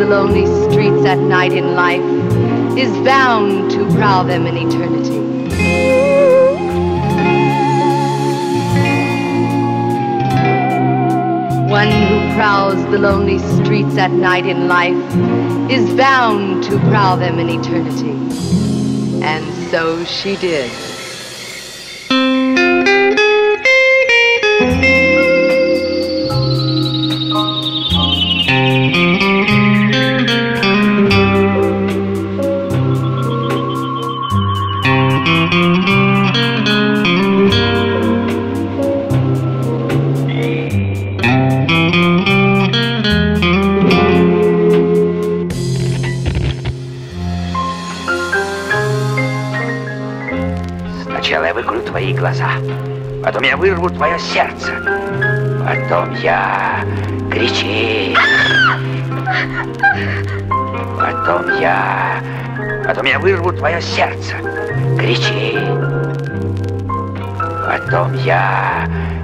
lonely streets at night in life is bound to prowl them in eternity. One who prowls the lonely streets at night in life is bound to prowl them in eternity. And so she did. Сначала я выкурю твои глаза, потом я вырву твое сердце, потом я... Кричи! Потом я вырву твое сердце, кричи! Потом я...